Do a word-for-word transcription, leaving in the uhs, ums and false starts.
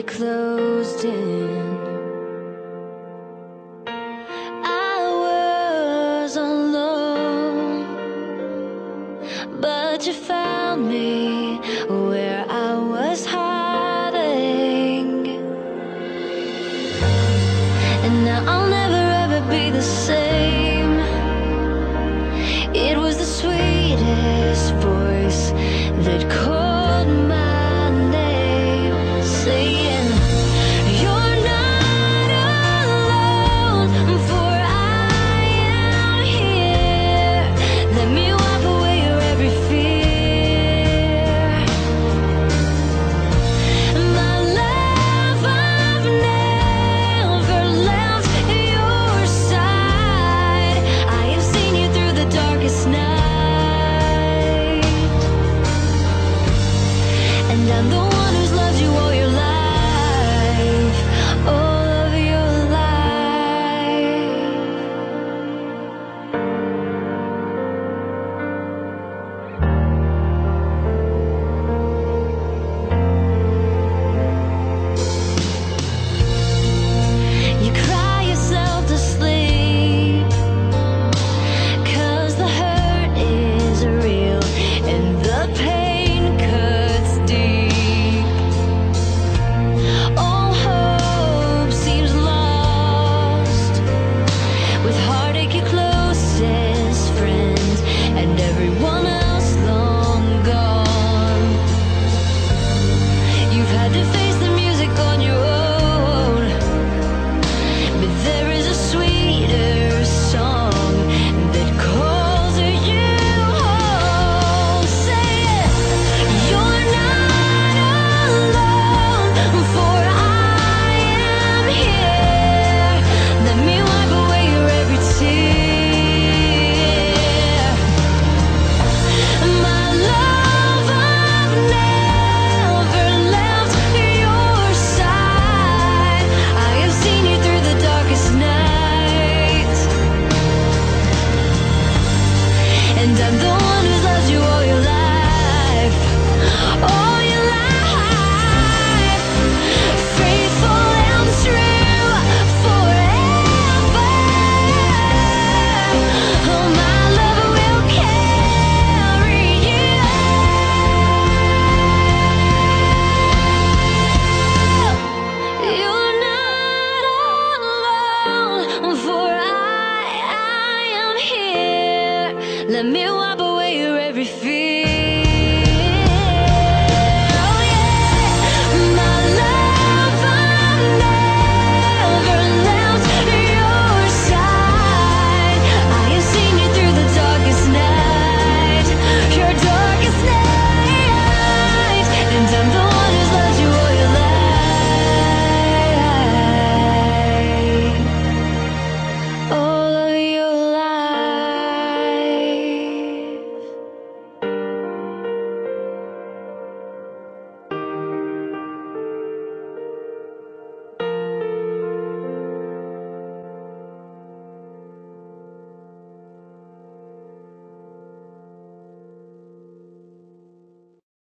closed in. I was alone, but you found me where I was hiding. And now I'll never ever be the same. It was the sweetest voice that called my name, saying, "You're not alone, for I am here. Let me wipe away your every fear. My love, I've never left your side. I have seen you through the darkest night, and I'm the one who's loved you all your life, all of your life." You cry yourself to sleep, 'cause the hurt is real and the pain cuts deep. All hope seems lost, with heartache your closest friend and everyone else long gone. You've had to face the music on your own, but there is a sweeter song that calls you home. Say it. You're not alone, for I am here. Let me wipe away your every tear. My love, I've never left your side. I have seen you through the darkest night, and I'm the one who's loved you all your life, all your life. Faithful and true forever. Oh, my love will carry you. You're not alone, for I, I am here. Let me wipe away your every fear.